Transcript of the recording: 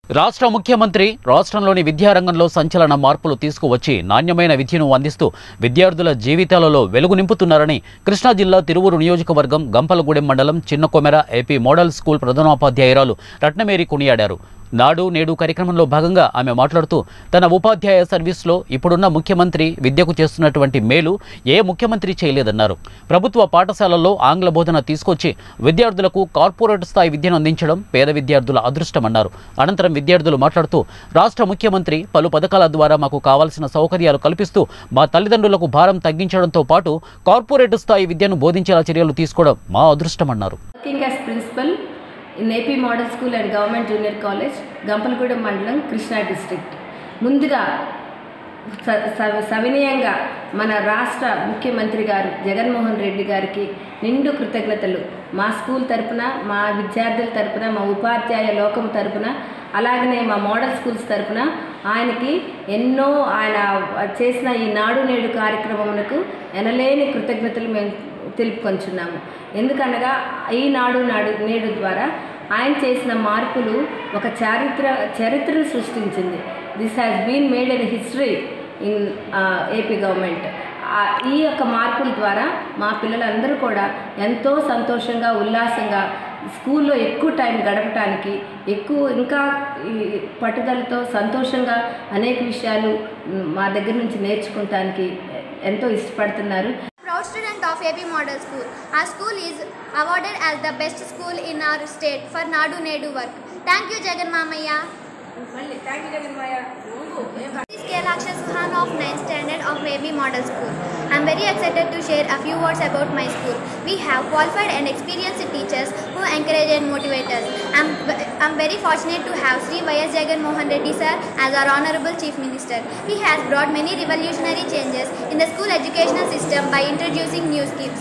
రాష్ట్ర ముఖ్యమంత్రి రాష్ట్రంలోని విద్యారంగంలో సంచలన మార్పులు తీసుకువచ్చి నాణ్యమైన విద్యను అందిస్తూ విద్యార్థుల జీవితాలలో వెలుగు నింపుతున్నారని కృష్ణా జిల్లా తిరువూరు నియోజకవర్గం గంపలగూడెం మండలం చిన్నకొమెర ఏపీ మోడల్ స్కూల్ ప్రధానోపాధ్యాయురాలు రత్నమేరి కొనియాడారు. నాడు నేడు కార్యక్రమంలో భాగంగా ఆమె మాట్లాడుతూ తన ఉపాధ్యాయ సర్వీస్లో ఇప్పుడున్న ముఖ్యమంత్రి విద్యకు చేస్తున్నటువంటి మేలు ఏ ముఖ్యమంత్రి చేయలేదన్నారు. ప్రభుత్వ పాఠశాలల్లో ఆంగ్ల బోధన తీసుకొచ్చి విద్యార్థులకు కార్పొరేట్ స్థాయి విద్యను అందించడం పేద విద్యార్థుల అదృష్టమన్నారు. అనంతరం విద్యార్థులు మాట్లాడుతూ రాష్ట్ర ముఖ్యమంత్రి పలు పథకాల ద్వారా మాకు కావాల్సిన సౌకర్యాలు కల్పిస్తూ మా తల్లిదండ్రులకు భారం తగ్గించడంతో పాటు కార్పొరేట్ స్థాయి విద్యను బోధించేలా చర్యలు తీసుకోవడం మా అదృష్టమన్నారు. in AP Model School and Government Junior College, Gampalgudem Mandalam, Krishna District. ముందుగా సవినయంగా మన రాష్ట్ర ముఖ్యమంత్రి గారు జగన్మోహన్ రెడ్డి గారికి నిండు కృతజ్ఞతలు. మా స్కూల్ తరపున, మా విద్యార్థుల తరపున, మా ఉపాధ్యాయ లోకం తరపున, అలాగనే మా మోడల్ స్కూల్స్ తరపున ఆయనకి ఎన్నో ఆయన చేసిన ఈ నాడు నేడు కార్యక్రమమునకు ఎనలేని కృతజ్ఞతలు మేము తెలుపుకొంచున్నాము. ఎందుకనగా ఈ నాడు నేడు ద్వారా ఆయన చేసిన మార్పులు ఒక చరిత్రను సృష్టించింది. This has been made an history in AP government. ఈ యొక్క మార్పుల ద్వారా మా పిల్లలందరూ కూడా ఎంతో సంతోషంగా, ఉల్లాసంగా స్కూల్లో ఎక్కువ టైం గడపడానికి, ఇంకా పట్టుదలతో సంతోషంగా అనేక విషయాలు మా దగ్గర నుంచి నేర్చుకోవటానికి ఎంతో ఇష్టపడుతున్నారు. Proud student of AP Model School. Our school is awarded as the best school in our state for Nadu Nedu work. Thank you, Jagan Mamaya. Thank you, Jagan Maya. Akshay Suhan of 9th standard of AP Model School. I am very excited to share a few words about my school. We have qualified and experienced teachers who encourage and motivate us. I am very fortunate to have Sri Y.S. Jagan Mohan Reddy sir as our Honorable Chief Minister. He has brought many revolutionary changes in the school educational system by introducing new schemes.